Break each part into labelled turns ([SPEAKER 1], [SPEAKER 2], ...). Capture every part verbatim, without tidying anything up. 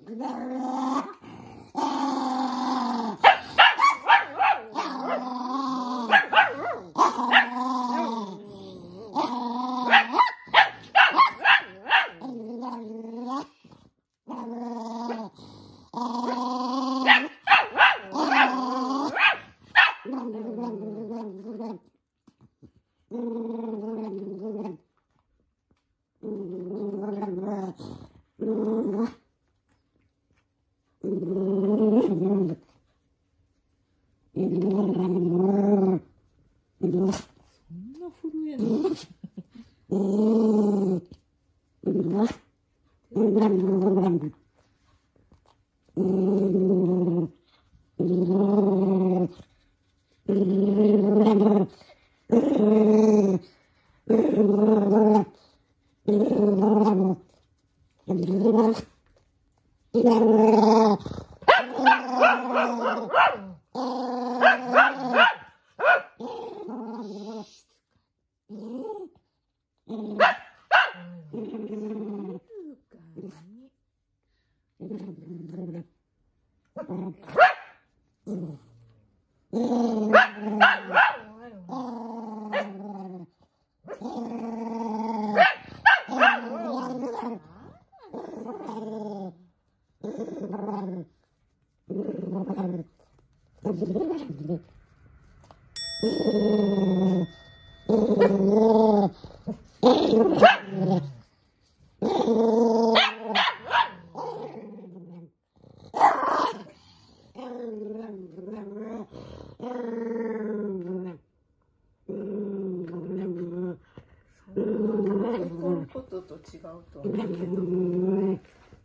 [SPEAKER 1] ことと違うと思うけど。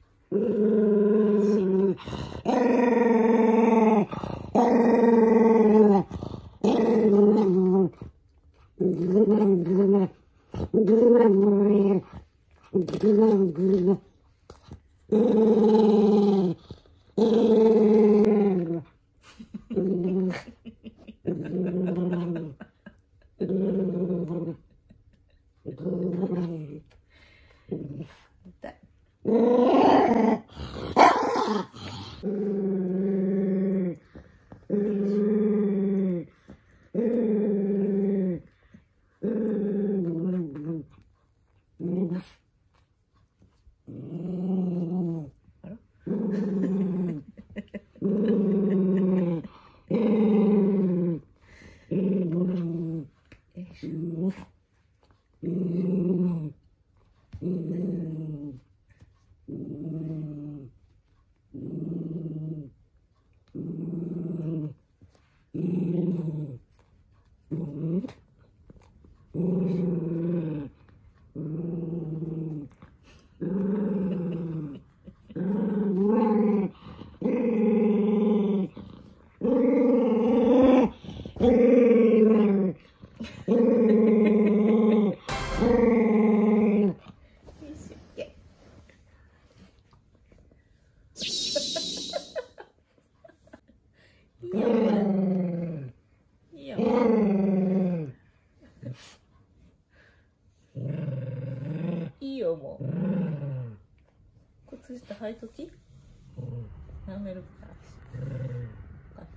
[SPEAKER 1] いいよもう。靴下履いとき。舐めるから。分かった。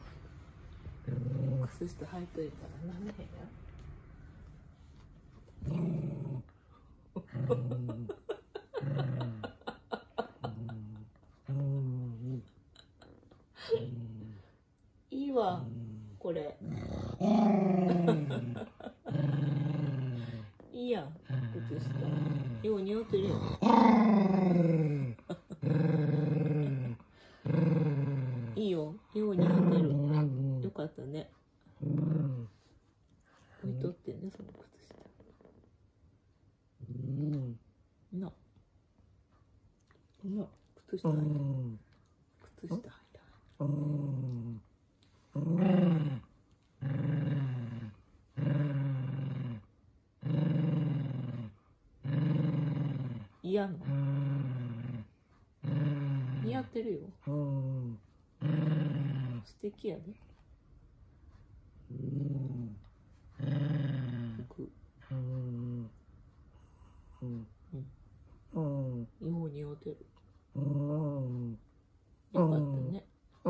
[SPEAKER 1] 靴下履いといたら舐めへんよ。いいわこれ。いいやん靴下。よう似合ってるよ。いいよ、よう似合ってる。よかったね。置いとってね、その靴下。な、な、靴下履いた。靴下履いた。嫌な。似合ってるよ。素敵やで。服。うん。よう似合ってる。 よかったね。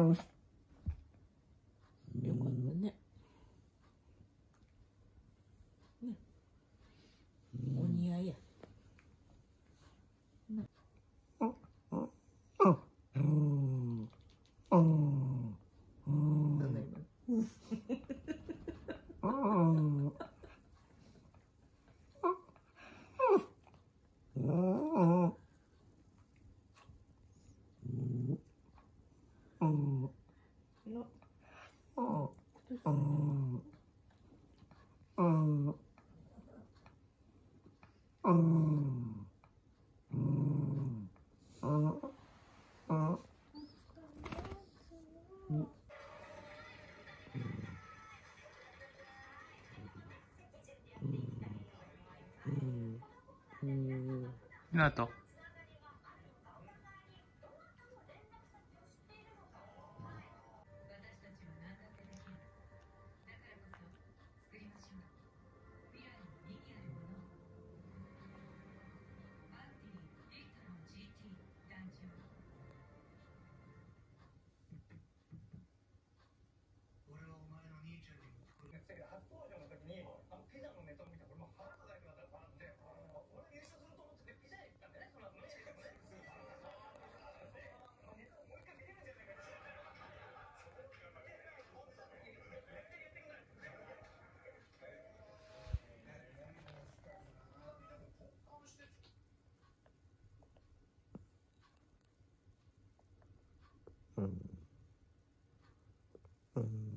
[SPEAKER 1] よかったね。ね。お似合いや。な。なんだ今の。
[SPEAKER 2] なと。
[SPEAKER 3] うん。うん。